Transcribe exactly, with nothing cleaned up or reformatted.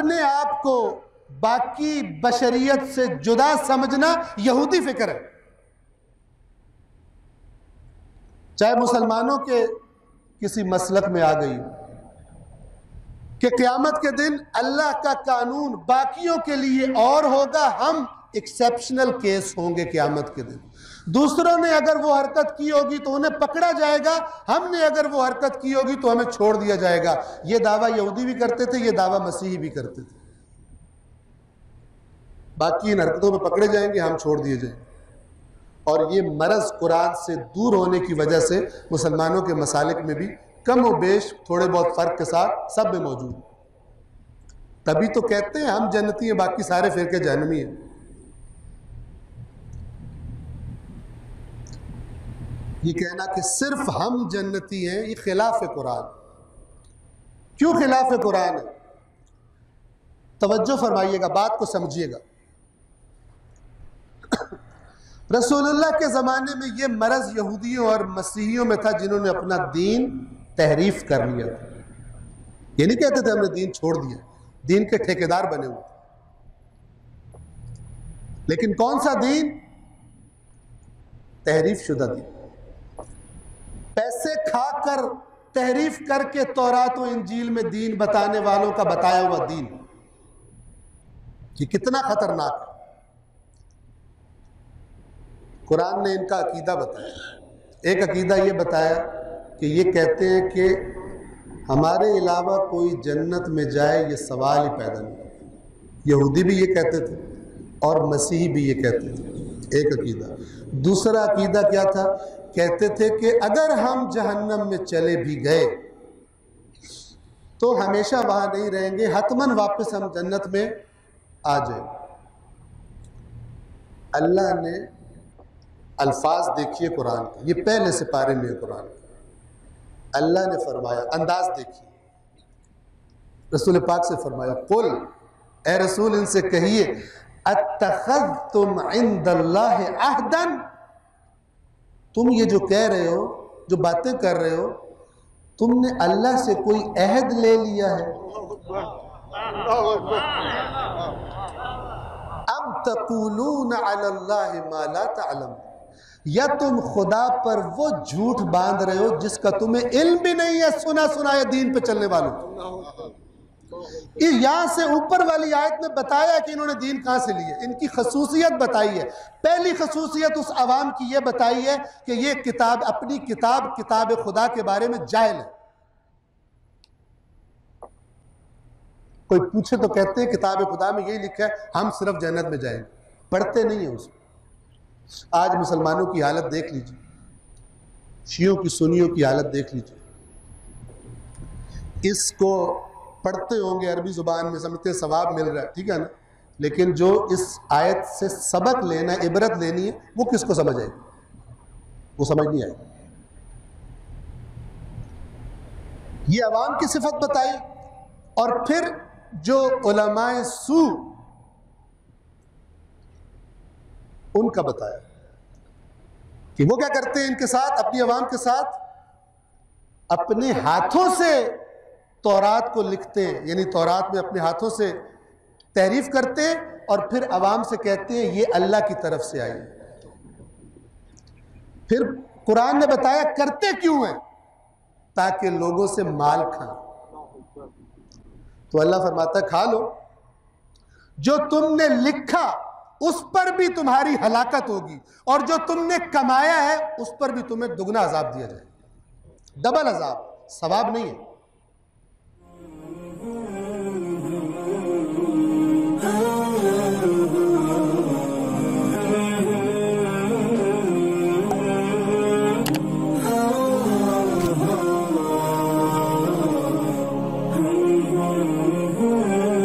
اپنے آپ کو باقی بشریت سے جدا سمجھنا یہودی فکر ہے. چاہے مسلمانوں کے کسی مسلک میں آ گئی کہ قیامت کے دن اللہ کا قانون باقیوں کے لیے اور ہوگا، ہم ایکسیپشنل کیس ہوں گے قیامت کے دن. دوسروں نے اگر وہ حرکت کی ہوگی تو انہیں پکڑا جائے گا، ہم نے اگر وہ حرکت کی ہوگی تو ہمیں چھوڑ دیا جائے گا. یہ دعویٰ یہودی بھی کرتے تھے، یہ دعویٰ مسیحی بھی کرتے تھے. باقی ان حرکتوں میں پکڑے جائیں گے، ہم چھوڑ دیے جائیں گے. اور یہ مرض قرآن سے دور ہونے کی وجہ سے مسلمانوں کے مسالک میں بھی کم و بیش تھوڑے بہت فرق کے ساتھ سب میں موجود. تبھی تو کہتے ہیں ہم جنتی ہیں، باقی سارے فرقے جہنمی ہیں. یہ کہنا کہ صرف ہم جنتی ہیں یہ خلاف قرآن. کیوں خلاف قرآن ہے؟ توجہ فرمائیے گا، بات کو سمجھیے گا. رسول اللہ کے زمانے میں یہ مرض یہودیوں اور مسیحیوں میں تھا جنہوں نے اپنا دین تحریف کر لیا. یہ نہیں کہتے تھے ہم نے دین چھوڑ دیا، دین کے ٹھیکیدار بنے ہوئے. لیکن کون سا دین؟ تحریف شدہ دین. پیسے کھا کر تحریف کر کے تورات و انجیل میں دین بتانے والوں کا بتایا ہوا دین. یہ کتنا خطرناک ہے. قرآن نے ان کا عقیدہ بتایا. ایک عقیدہ یہ بتایا کہ یہ کہتے ہیں کہ ہمارے علاوہ کوئی جنت میں جائے یہ سوال ہی پیدا نہیں. یہودی بھی یہ کہتے تھے اور مسیحی بھی یہ کہتے تھے. ایک عقیدہ. دوسرا عقیدہ کیا تھا؟ کہتے تھے کہ اگر ہم جہنم میں چلے بھی گئے تو ہمیشہ وہاں نہیں رہیں گے، حتماً واپس ہم جنت میں آ جائیں. اللہ نے الفاظ دیکھیے قرآن کے، یہ پہلے سے پارے میں قرآن کے. اللہ نے فرمایا، انداز دیکھیے، رسول پاک سے فرمایا قل، اے رسول ان سے کہیے اتخذتم عند اللہ عہدا، تم یہ جو کہہ رہے ہو، جو باتیں کر رہے ہو، تم نے اللہ سے کوئی عہد لے لیا ہے؟ ام تقولون علی اللہ ما لا تعلم، یا تم خدا پر وہ جھوٹ باندھ رہے ہو جس کا تمہیں علم بھی نہیں ہے، سنا سنایا دین پہ چلنے والوں. یہاں سے اوپر والی آیت میں بتایا کہ انہوں نے دین کہاں سے لی ہے. ان کی خصوصیت بتائی ہے. پہلی خصوصیت اس عوام کی یہ بتائی ہے کہ یہ کتاب، اپنی کتاب کتاب خدا کے بارے میں جاہل ہے. کوئی پوچھے تو کہتے ہیں کتاب خدا میں یہی لکھا ہے ہم صرف جنت میں جائیں گے، پڑھتے نہیں ہیں اس کو. آج مسلمانوں کی حالت دیکھ لیجیے، شیعوں کی سنیوں کی حالت دیکھ لیجیے. اس کو پڑھتے ہوں گے عربی زبان میں، سمجھتے ہیں ثواب مل رہا ہے، ٹھیک ہے نا، لیکن جو اس آیت سے سبق لینا ہے، عبرت لینی ہے، وہ کس کو سمجھ آئے گی؟ وہ سمجھ نہیں آئے گی. یہ عوام کی صفت بتائی. اور پھر جو علماء سو ان کا بتایا کہ وہ کیا کرتے ہیں ان کے ساتھ، اپنی عوام کے ساتھ اپنے ہاتھوں سے تورات کو لکھتے ہیں، یعنی تورات میں اپنے ہاتھوں سے تحریف کرتے ہیں اور پھر عوام سے کہتے ہیں یہ اللہ کی طرف سے آئی. پھر قرآن نے بتایا کرتے کیوں ہیں؟ تاکہ لوگوں سے مال کھائیں. تو اللہ فرماتا ہے کھا لو، جو تم نے لکھا اس پر بھی تمہاری ہلاکت ہوگی، اور جو تم نے کمایا ہے اس پر بھی تمہیں دگنا عذاب دیا جائے. ڈبل عذاب، ثواب نہیں ہے.